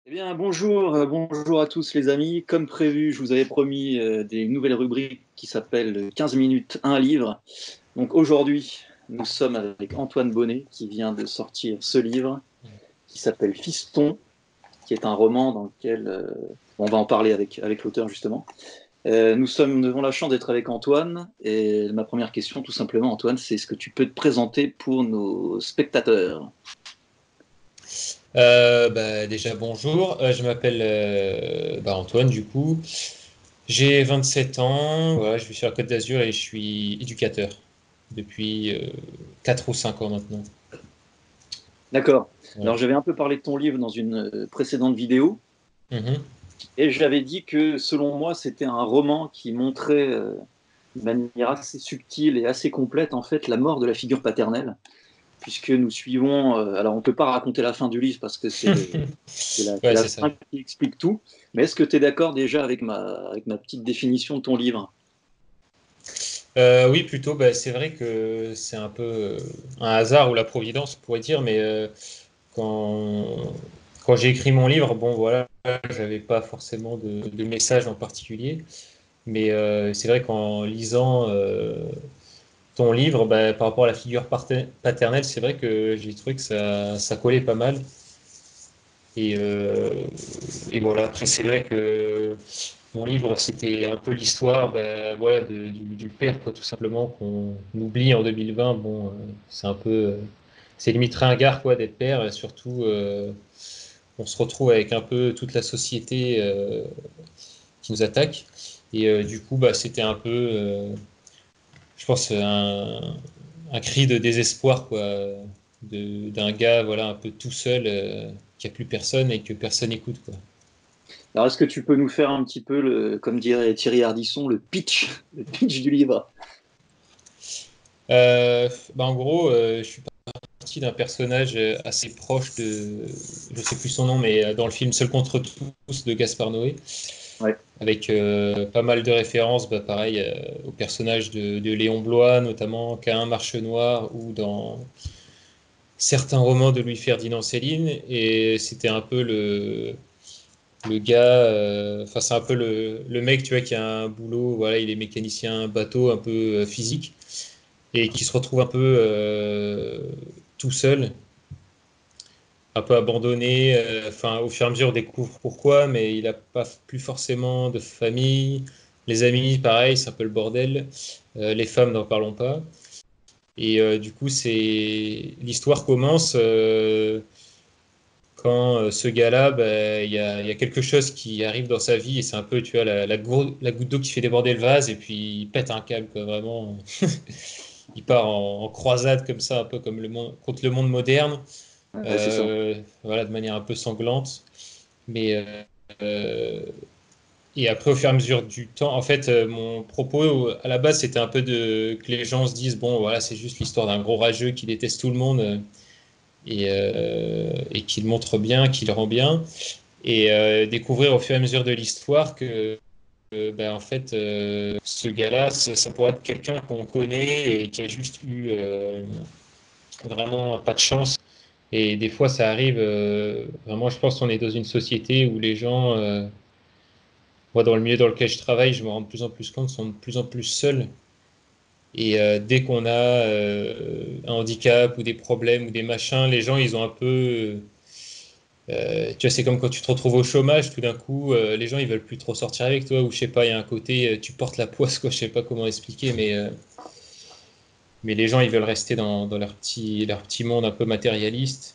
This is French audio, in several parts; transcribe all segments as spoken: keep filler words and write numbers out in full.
Eh bien, bonjour, euh, bonjour à tous les amis. Comme prévu, je vous avais promis euh, des nouvelles rubriques qui s'appellent quinze minutes, un livre. Donc aujourd'hui, nous sommes avec Antoine Bonnet qui vient de sortir ce livre qui s'appelle Fiston, qui est un roman dans lequel euh, on va en parler avec, avec l'auteur justement. Euh, nous sommes, nous avons la chance d'être avec Antoine et ma première question, tout simplement, Antoine, c'est est-ce que tu peux te présenter pour nos spectateurs? Euh, bah, déjà bonjour. Euh, je m'appelle euh, bah, Antoine du coup. J'ai vingt-sept ans, voilà, je vis sur la Côte d'Azur et je suis éducateur depuis euh, quatre ou cinq ans maintenant. D'accord. Ouais. Alors j'avais un peu parlé de ton livre dans une euh, précédente vidéo. Mhm. Et j'avais dit que selon moi, c'était un roman qui montrait euh, de manière assez subtile et assez complète en fait la mort de la figure paternelle, puisque nous suivons. Euh, alors on ne peut pas raconter la fin du livre parce que c'est le, c'est la, c'est Ouais, la c'est ça. fin qui explique tout. Mais est-ce que tu es d'accord déjà avec ma, avec ma petite définition de ton livre? Euh, oui, plutôt, bah, c'est vrai que c'est un peu euh, un hasard ou la providence, on pourrait dire, mais euh, quand, quand j'ai écrit mon livre, bon voilà, j'avais pas forcément de, de message en particulier, mais euh, c'est vrai qu'en lisant euh, ton livre, bah, par rapport à la figure parte- paternelle, c'est vrai que j'ai trouvé que ça, ça collait pas mal. Et, euh, et voilà, après, c'est vrai que mon livre, c'était un peu l'histoire bah, voilà, de- du, du père, quoi, tout simplement, qu'on oublie en deux mille vingt. Bon, euh, c'est un peu. euh, c'est limite ringard, quoi, d'être père. Et surtout, euh, on se retrouve avec un peu toute la société euh, qui nous attaque. Et euh, du coup, bah, c'était un peu. euh, je pense, un, un cri de désespoir, quoi, de, d'un gars, voilà, un peu tout seul, euh, qui a plus personne et que personne écoute, quoi. Alors est-ce que tu peux nous faire un petit peu, le, comme dirait Thierry Ardisson, le pitch, le pitch du livre? Euh, bah, en gros, euh, je suis parti d'un personnage euh, assez proche de, je sais plus son nom, mais euh, dans le film Seul contre tous de Gaspard Noé, Ouais. avec euh, pas mal de références, bah, pareil, euh, au personnage de, de Léon Bloy, notamment Caïn Marche Noire, ou dans certains romans de Louis-Ferdinand Céline, et c'était un peu le le gars, euh, enfin c'est un peu le, le mec, tu vois, qui a un boulot, voilà, il est mécanicien bateau, un peu euh, physique, et qui se retrouve un peu euh, tout seul, un peu abandonné. euh, Enfin, au fur et à mesure, on découvre pourquoi, mais il n'a pas plus forcément de famille. Les amis, pareil, c'est un peu le bordel. Euh, les femmes, n'en parlons pas. Et euh, du coup, c'est l'histoire commence. euh, quand euh, ce gars-là, ben, il y a, il y a quelque chose qui arrive dans sa vie et c'est un peu, tu vois, la, la, gourde- la goutte d'eau qui fait déborder le vase et puis il pète un câble, quoi, vraiment. Il part en, en croisade comme ça, un peu comme le monde, contre le monde moderne, Ouais, c'est ça. euh, voilà, de manière un peu sanglante. Mais euh, euh, et après, au fur et à mesure du temps, en fait, euh, mon propos à la base, c'était un peu de que les gens se disent, bon, voilà, c'est juste l'histoire d'un gros rageux qui déteste tout le monde. euh, et, euh, et qu'il montre bien, qu'il rend bien, et euh, découvrir au fur et à mesure de l'histoire que euh, ben, en fait euh, ce gars-là, ça, ça pourrait être quelqu'un qu'on connaît et qui a juste eu euh, vraiment pas de chance. Et des fois, ça arrive. Euh, vraiment, je pense qu'on est dans une société où les gens, euh, moi, dans le milieu dans lequel je travaille, je me rends de plus en plus compte, sont de plus en plus seuls. Et euh, dès qu'on a euh, un handicap ou des problèmes ou des machins, les gens, ils ont un peu Euh, tu vois, c'est comme quand tu te retrouves au chômage, tout d'un coup, euh, les gens ils veulent plus trop sortir avec toi, ou je sais pas, il y a un côté, euh, tu portes la poisse, quoi, je sais pas comment expliquer, mais, euh, mais les gens ils veulent rester dans, dans leur petit, leur petit monde un peu matérialiste,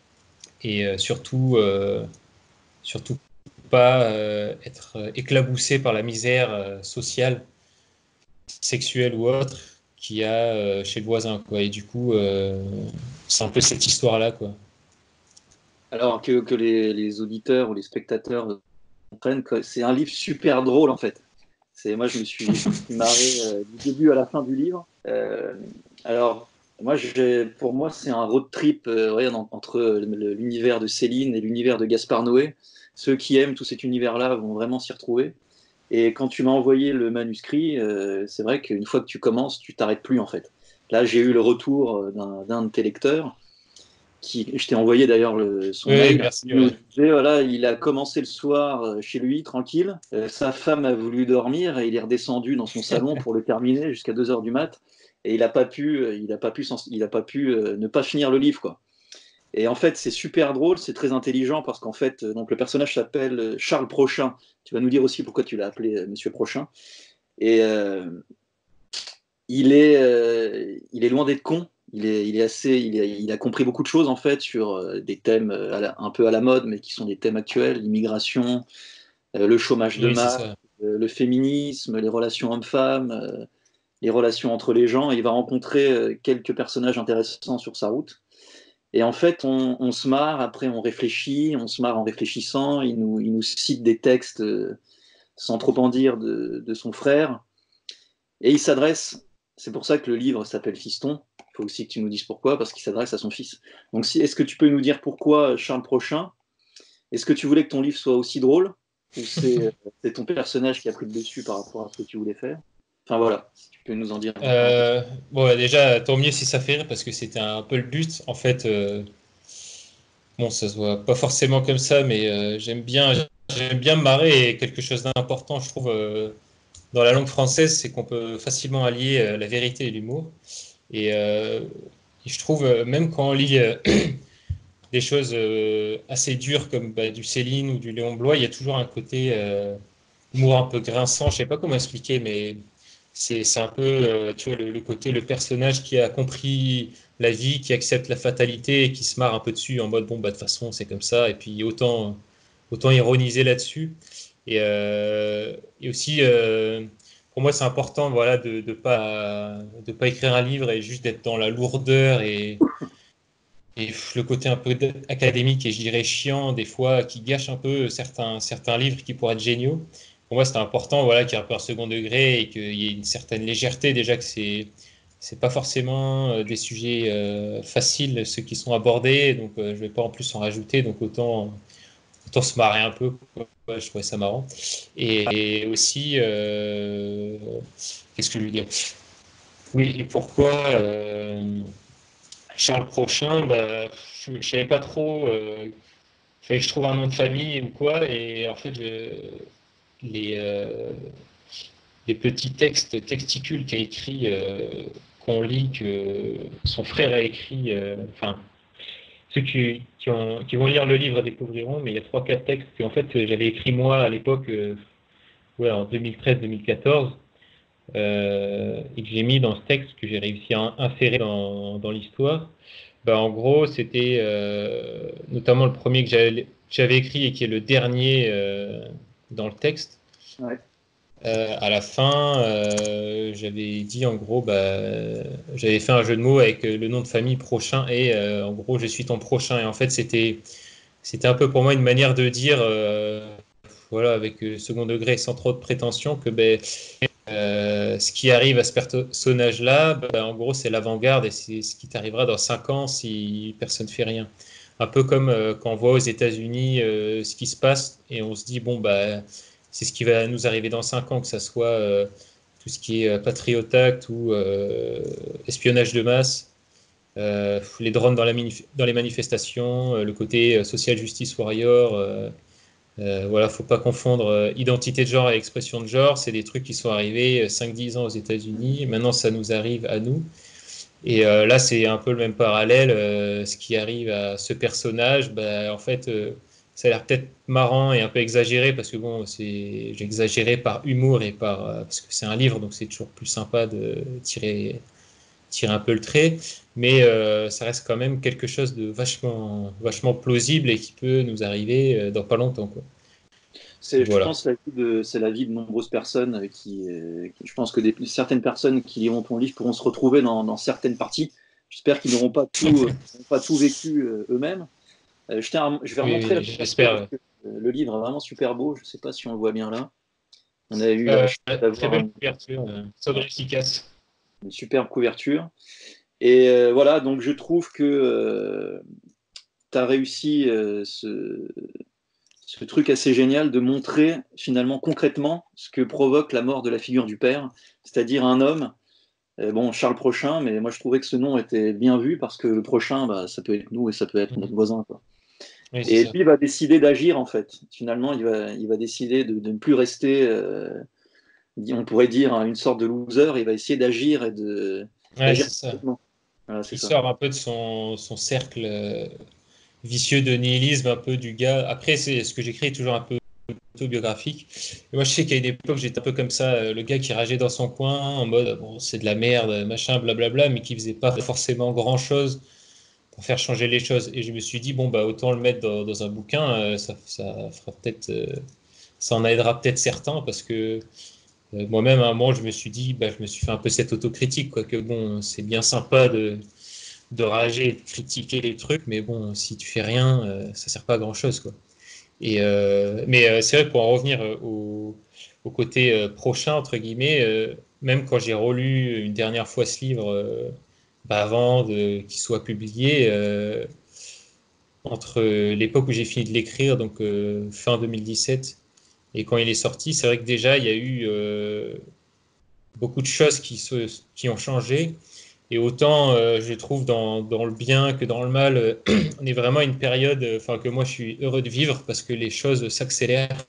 et euh, surtout, euh, surtout pas euh, être euh, éclaboussé par la misère euh, sociale, sexuelle ou autre qu'il y a euh, chez le voisin, quoi. Et du coup, euh, c'est un peu cette histoire-là, quoi. Alors que, que les, les auditeurs ou les spectateurs comprennent que c'est un livre super drôle en fait. C'est, moi, je me suis, je me suis marré euh, du début à la fin du livre. Euh, alors, moi, j'ai, pour moi, c'est un road trip euh, ouais, en- entre le- l'univers de Céline et l'univers de Gaspard Noé. Ceux qui aiment tout cet univers-là vont vraiment s'y retrouver. Et quand tu m'as envoyé le manuscrit, euh, c'est vrai qu'une fois que tu commences, tu t'arrêtes plus en fait. Là, j'ai eu le retour euh, d'un d'un de tes lecteurs qui, je t'ai envoyé d'ailleurs le, son Oui, mail. merci. Il nous Ouais. disait, voilà, il a commencé le soir chez lui, tranquille. Euh, sa femme a voulu dormir et il est redescendu dans son salon pour le terminer jusqu'à deux heures du mat. Et il n'a pas pu, il a pas pu, il a pas pu euh, ne pas finir le livre, quoi. Et en fait, c'est super drôle, c'est très intelligent parce qu'en fait, donc le personnage s'appelle Charles Prochin. Tu vas nous dire aussi pourquoi tu l'as appelé euh, Monsieur Prochin. Et euh, il est, euh, il est loin d'être con. Il est, il est assez, il, est, il a compris beaucoup de choses en fait sur euh, des thèmes euh, à la- un peu à la mode, mais qui sont des thèmes actuels, l'immigration, euh, le chômage de Oui, c'est masse, ça. euh, le féminisme, les relations hommes-femmes, euh, les relations entre les gens. Et il va rencontrer euh, quelques personnages intéressants sur sa route. Et en fait, on, on se marre, après on réfléchit, on se marre en réfléchissant. Il nous, il nous cite des textes euh, sans trop en dire de, de son frère. Et il s'adresse, c'est pour ça que le livre s'appelle Fiston. Il faut aussi que tu nous dises pourquoi, parce qu'il s'adresse à son fils. Donc, si, est-ce que tu peux nous dire pourquoi Charles Prochin? Est-ce que tu voulais que ton livre soit aussi drôle? Ou c'est, c'est ton personnage qui a pris le dessus par rapport à ce que tu voulais faire? Enfin voilà, si tu peux nous en dire un peu. Euh, bon, bah, déjà, tant mieux si ça fait rire parce que c'était un peu le but. En fait, euh, bon, ça se voit pas forcément comme ça, mais euh, j'aime bien, j'aime bien me marrer et quelque chose d'important, je trouve, euh, dans la langue française, c'est qu'on peut facilement allier euh, la vérité et l'humour. Et, euh, et je trouve, euh, même quand on lit euh, des choses euh, assez dures comme bah, du Céline ou du Léon Bloy, il y a toujours un côté euh, humour un peu grinçant. Je sais pas comment expliquer, mais c'est c'est un peu, euh, tu vois, le, le côté, le personnage qui a compris la vie, qui accepte la fatalité et qui se marre un peu dessus en mode, bon, bah, de toute façon, c'est comme ça. Et puis, autant, autant ironiser là-dessus. Et, euh, et aussi, euh, pour moi, c'est important, voilà, de de pas, de pas écrire un livre et juste d'être dans la lourdeur et, et le côté un peu académique et je dirais chiant, des fois, qui gâche un peu certains, certains livres qui pourraient être géniaux. Pour moi, c'était important, voilà, qu'il y ait un peu un second degré et qu'il y ait une certaine légèreté, déjà que c'est, c'est pas forcément euh, des sujets euh, faciles, ceux qui sont abordés, donc euh, je vais pas en plus en rajouter, donc autant, autant se marrer un peu, quoi. Ouais, je trouvais ça marrant. Et, et aussi, euh, qu'est-ce que je veux dire? Oui, et pourquoi euh, Charles Prochin, bah, je ne savais pas trop, euh, fallait que je trouve un nom de famille ou quoi, et en fait, je- les, euh, les petits textes, texticules qu'a écrit, euh, qu'on lit, que son frère a écrit, euh, enfin, ceux qui, qui, ont- qui vont lire le livre découvriront, mais il y a trois, quatre textes que en fait j'avais écrit moi à l'époque, euh, ouais, en deux mille treize deux mille quatorze, euh, et que j'ai mis dans ce texte que j'ai réussi à insérer dans, dans l'histoire. Bah, en gros, c'était euh, notamment le premier que j'avais j'avais écrit et qui est le dernier euh, dans le texte. Ouais. Euh, à la fin, euh, j'avais dit en gros, bah, j'avais fait un jeu de mots avec euh, le nom de famille prochain et euh, en gros, je suis ton prochain. Et en fait, c'était c'était un peu pour moi une manière de dire, euh, voilà, avec euh, second degré, sans trop de prétention, que ben, euh, ce qui arrive à ce personnage-là, ben, en gros, c'est l'avant-garde et c'est ce qui t'arrivera dans cinq ans si personne ne fait rien. Un peu comme euh, quand on voit aux États-Unis euh, ce qui se passe et on se dit, bon, bah, c'est ce qui va nous arriver dans cinq ans, que ça soit euh, tout ce qui est euh, Patriot Act ou euh, espionnage de masse, euh, les drones dans, la dans les manifestations, euh, le côté euh, social justice warrior. Euh, euh, voilà, faut pas confondre euh, identité de genre et expression de genre. C'est des trucs qui sont arrivés euh, cinq dix ans aux États-Unis. Maintenant, ça nous arrive à nous. Et euh, là, c'est un peu le même parallèle. Euh, ce qui arrive à ce personnage, bah, en fait, euh, ça a l'air peut-être marrant et un peu exagéré parce que bon, c'est j'ai exagéré par humour et par euh, parce que c'est un livre, donc c'est toujours plus sympa de tirer tirer un peu le trait. Mais euh, ça reste quand même quelque chose de vachement vachement plausible et qui peut nous arriver euh, dans pas longtemps, quoi. C'est, je Voilà. pense, la vie de, c'est la vie de nombreuses personnes euh, qui, euh, qui- je pense que des, certaines personnes qui liront ton livre pourront se retrouver dans, dans certaines parties. J'espère qu'ils n'auront pas tout, euh, n'auront pas tout vécu euh, eux-mêmes. Euh, je, tiens à- je vais Oui, remontrer la oui, couverture parce j'espère. que euh, le livre est vraiment super beau. Je ne sais pas si on le voit bien là. On a eu la Euh, chance très d'avoir belle une, couverture, euh, sobre et efficace. une superbe couverture. Et euh, voilà, donc je trouve que tu as réussi euh, ce, ce truc assez génial de montrer finalement concrètement ce que provoque la mort de la figure du père, c'est-à-dire un homme Et bon, Charles Prochain, mais moi je trouvais que ce nom était bien vu parce que le prochain, bah, ça peut être nous et ça peut être notre Mhm. voisin, quoi. Oui, c'est Et ça. puis il va décider d'agir en fait. Finalement, il va, il va décider de, de ne plus rester, euh, on pourrait dire, hein, une sorte de loser. Il va essayer d'agir et de Ouais, d'agir c'est ça. complètement. Voilà, c'est Il ça. sort un peu de son, son cercle euh, vicieux de nihilisme, un peu du gars. Après, c'est ce que j'écris est toujours un peu autobiographique. Et moi, je sais qu'à une époque, j'étais un peu comme ça, euh, le gars qui rageait dans son coin, en mode, bon, c'est de la merde, machin, blablabla, mais qui faisait pas forcément grand-chose pour faire changer les choses. Et je me suis dit, bon, bah, autant le mettre dans, dans un bouquin, euh, ça, ça fera peut-être, euh, ça en aidera peut-être certains, parce que euh, moi-même, à un moment, je me suis dit, bah, je me suis fait un peu cette autocritique, quoi, que bon, c'est bien sympa de, de rager et de critiquer les trucs, mais bon, si tu fais rien, euh, ça sert pas à grand-chose, quoi. Et, euh, mais euh, c'est vrai, pour en revenir euh, au, au côté euh, prochain, entre guillemets, euh, même quand j'ai relu une dernière fois ce livre, euh, bah, avant de- qu'il soit publié, euh, entre l'époque où j'ai fini de l'écrire, donc euh, fin deux mille dix-sept, et quand il est sorti, c'est vrai que déjà, il y a eu euh, beaucoup de choses qui, se, qui ont changé. Et autant, euh, je trouve, dans, dans le bien que dans le mal, euh, on est vraiment à une période, euh, enfin, que moi, je suis heureux de vivre parce que les choses s'accélèrent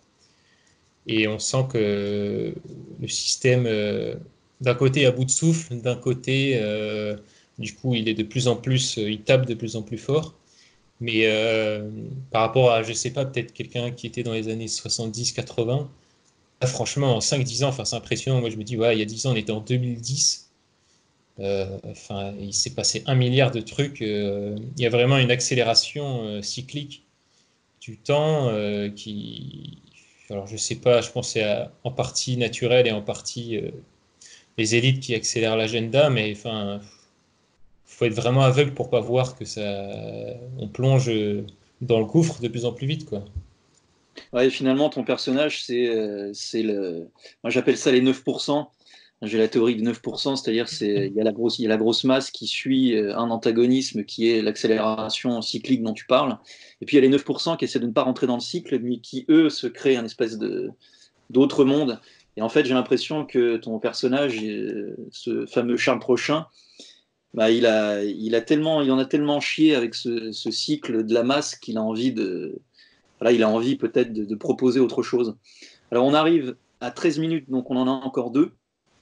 et on sent que le système, euh, d'un côté, est à bout de souffle, d'un côté, euh, du coup, il est de plus en plus, euh, il tape de plus en plus fort. Mais euh, par rapport à, je sais pas, peut-être quelqu'un qui était dans les années soixante-dix quatre-vingts, là, franchement, en cinq dix ans, enfin, c'est impressionnant. Moi, je me dis, ouais, il y a dix ans, on était en deux mille dix. Euh, enfin, il s'est passé un milliard de trucs. Euh, il y a vraiment une accélération euh, cyclique du temps euh, qui, alors je sais pas, je pense que c'est à- en partie naturel et en partie euh, les élites qui accélèrent l'agenda, mais enfin, faut être vraiment aveugle pour pas voir que ça, on plonge dans le gouffre de plus en plus vite, quoi. Ouais, finalement, ton personnage, c'est euh, c'est le. Moi, j'appelle ça les neuf pour cent. J'ai la théorie du neuf pour cent, c'est-à-dire c'est il y a la grosse il y a la grosse masse qui suit euh, un antagonisme qui est l'accélération cyclique dont tu parles, et puis il y a les neuf pour cent qui essaient de ne pas rentrer dans le cycle, mais qui eux se créent un espèce de d'autre monde. Et en fait, j'ai l'impression que ton personnage, euh, ce fameux Charles Prochain, bah, il a il a tellement il en a tellement chié avec ce, ce cycle de la masse qu'il a envie de voilà, il a envie peut-être de, de proposer autre chose. Alors on arrive à treize minutes, donc on en a encore deux.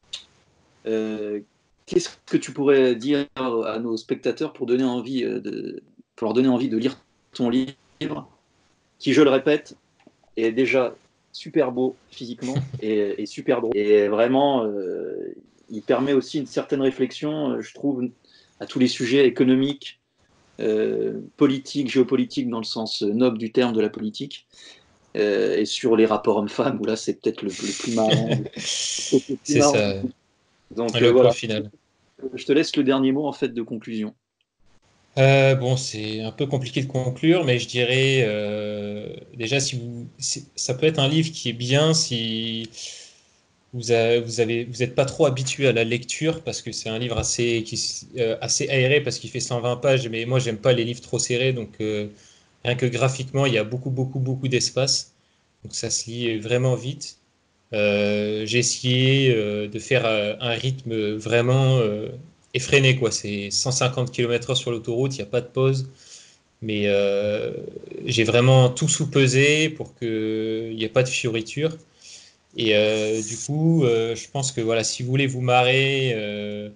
Euh, Qu'est-ce que tu pourrais dire à nos spectateurs pour, donner envie euh, de, pour leur donner envie de lire ton livre, qui, je le répète, est déjà super beau physiquement et, et super drôle. Et vraiment, euh, il permet aussi une certaine réflexion, euh, je trouve, à tous les sujets économiques, euh, politiques, géopolitiques, dans le sens noble du terme de la politique. Euh, et sur les rapports hommes-femmes, où là c'est peut-être le, le, plus marrant. Le plus C'est marrant. ça, Donc euh, le point voilà, final. je te laisse le dernier mot en fait de conclusion. Euh, bon, c'est un peu compliqué de conclure, mais je dirais euh, déjà si vous, si- ça peut être un livre qui est bien si vous avez, vous avez, vous n'êtes pas trop habitué à la lecture parce que c'est un livre assez, qui, s- euh, assez aéré parce qu'il fait cent vingt pages, mais moi j'aime pas les livres trop serrés, donc euh, rien que graphiquement il y a beaucoup, beaucoup, beaucoup d'espace, donc ça se lit vraiment vite. Euh, j'ai essayé euh, de faire euh, un rythme vraiment euh, effréné, quoi. C'est cent cinquante kilomètres heure sur l'autoroute, il n'y a pas de pause. Mais euh, j'ai vraiment tout sous-pesé pour qu'il n'y ait pas de fioritures. Et euh, du coup, euh, je pense que voilà, si vous voulez vous marrer euh,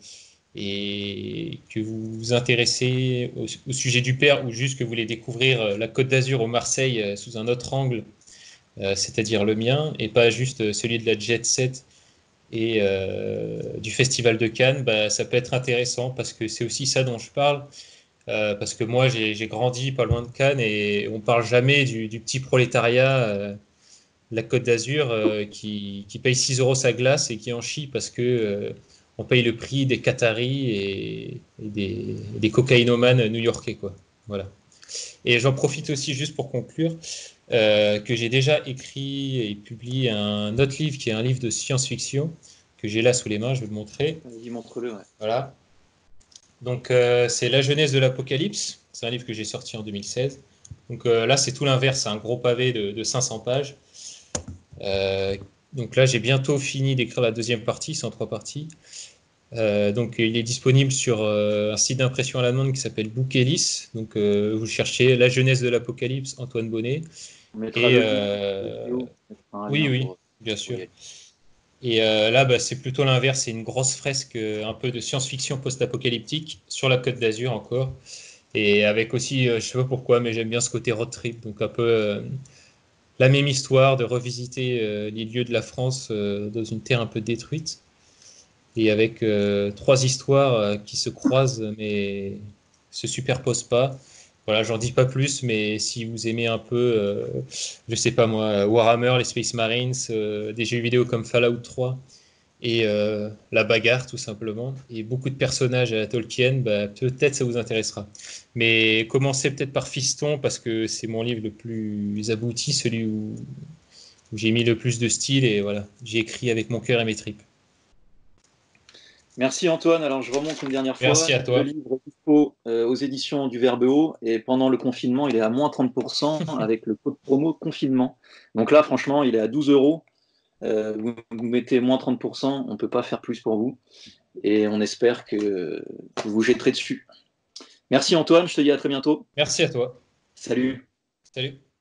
et que vous vous intéressez au, au sujet du père ou juste que vous voulez découvrir euh, la Côte d'Azur au Marseille euh, sous un autre angle, euh, c'est-à-dire le mien, et pas juste euh, celui de la jet set et euh, du Festival de Cannes, bah, ça peut être intéressant parce que c'est aussi ça dont je parle. Euh, parce que moi, j'ai j'ai grandi pas loin de Cannes et on parle jamais du, du petit prolétariat, euh, de la Côte d'Azur, euh, qui, qui paye six euros sa glace et qui en chie parce que euh, on paye le prix des Qataris et, et des, des cocaïnomanes new-yorkais, quoi. Voilà. Et j'en profite aussi juste pour conclure euh, que j'ai déjà écrit et publié un autre livre qui est un livre de science-fiction que j'ai là sous les mains, je vais le montrer. Vas-y, montre-le. Ouais. Voilà. Donc euh, c'est La Genèse de l'Apocalypse. C'est un livre que j'ai sorti en deux mille seize. Donc euh, là c'est tout l'inverse, c'est un gros pavé de, de cinq cents pages. Euh, donc là j'ai bientôt fini d'écrire la deuxième partie, c'est en trois parties. Euh, donc, il est disponible sur euh, un site d'impression à la demande qui s'appelle Bookelis. Donc, euh, vous cherchez La jeunesse de l'Apocalypse, Antoine Bonnet. On mettra Et le lien dans la euh, vidéo, on mettra un oui, lien oui, pour, bien pour sûr. y aller. Et euh, là, bah, c'est plutôt l'inverse. C'est une grosse fresque, euh, un peu de science-fiction post-apocalyptique sur la Côte d'Azur encore. Et avec aussi, euh, je sais pas pourquoi, mais j'aime bien ce côté road trip. Donc, un peu euh, la même histoire de revisiter euh, les lieux de la France euh, dans une terre un peu détruite. Et avec euh, trois histoires euh, qui se croisent mais se superposent pas. Voilà, j'en dis pas plus, mais si vous aimez un peu, euh, je sais pas moi, Warhammer, les Space Marines, euh, des jeux vidéo comme Fallout trois et euh, la bagarre tout simplement, et beaucoup de personnages à la Tolkien, bah, peut-être ça vous intéressera. Mais commencez peut-être par Fiston parce que c'est mon livre le plus abouti, celui où, où j'ai mis le plus de style et voilà, j'ai écrit avec mon cœur et mes tripes. Merci Antoine. Alors je remonte une dernière fois. Merci à Le toi. livre est dispo euh, aux éditions du Verbe Haut et pendant le confinement, il est à moins trente pour cent avec le code promo confinement. Donc là, franchement, il est à douze euros. Euh, vous, vous mettez moins trente pour cent, on ne peut pas faire plus pour vous et on espère que vous vous jetterez dessus. Merci Antoine, je te dis à très bientôt. Merci à toi. Salut. Salut.